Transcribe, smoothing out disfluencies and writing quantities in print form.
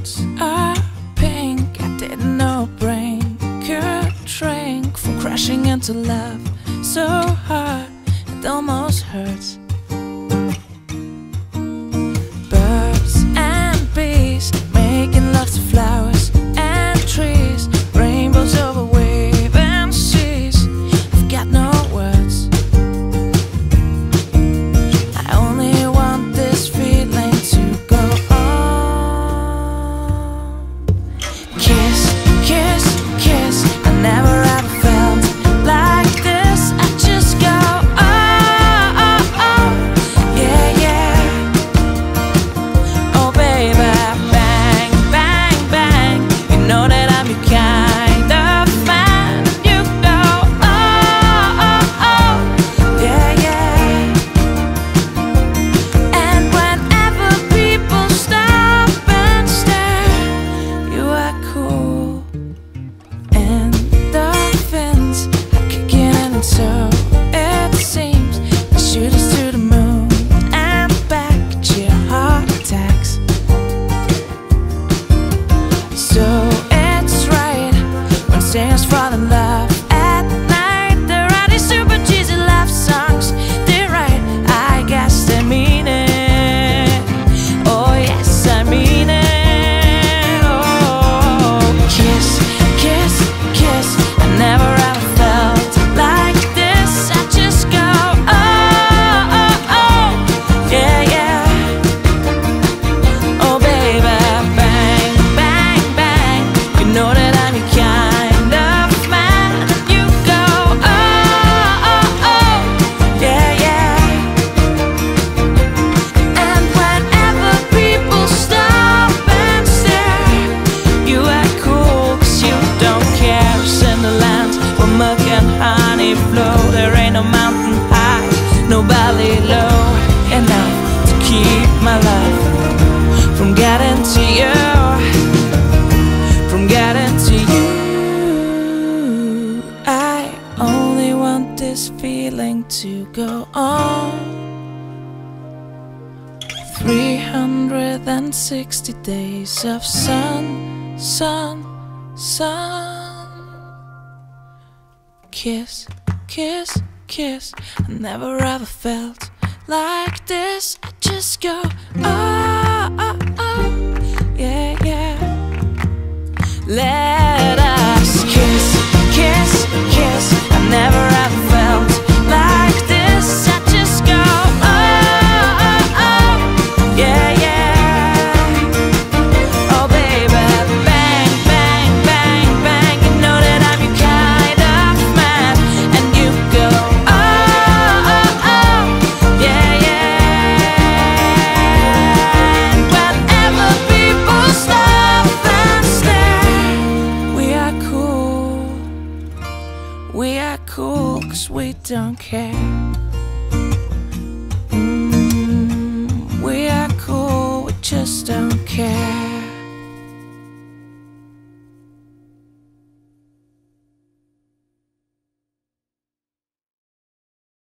words are pink. I didn't know a brain could shrink from crashing into love so hard it almost hurts. Birds and bees making love to flowers and trees, rainbows over waving seas. I've got no words. I only want this feeling to go on. Kiss, kiss, kiss. I never ever felt like this. I just go oh, oh, oh. Yeah, yeah. Oh baby, bang, bang, bang. You know that I'm your kind of man. You go oh, oh, oh. Yeah, yeah. And whenever people stop and stare, you are cool. Endorphins are kicking in, and so it seems. They shoot us to the moon and back, cheer heart attacks. So it's right when singers fall in love at night. There are these super cheesy love songs. They're right, I guess they mean it. Oh yes, I mean it. Oh, kiss, kiss, kiss. I never ever felt like this. I just go oh, oh, oh. Yeah, yeah. Oh baby, bang, bang, bang. You know that I'm your kind of man. You go oh, oh, oh. Yeah, yeah. And whenever people stop and stare, you act cool 'cause you don't care. Send the land where milk and honey flow. There ain't no mountain high, no valley low, enough to keep my love from getting to you, from getting to you. I only want this feeling to go on. 360 days of sun, sun, sun. Kiss, kiss, kiss. I never ever felt like this. I just go oh, oh, oh. Yeah, yeah. Let us kiss, kiss, kiss. I never ever felt like this. I just go oh, oh, oh. Yeah, yeah. Oh baby, bang, bang, bang, bang. You know that I'm your kind of man. And you go oh, oh, oh. Yeah, yeah. And whenever people stop and stare, we are cool. We are cool 'cause we don't care.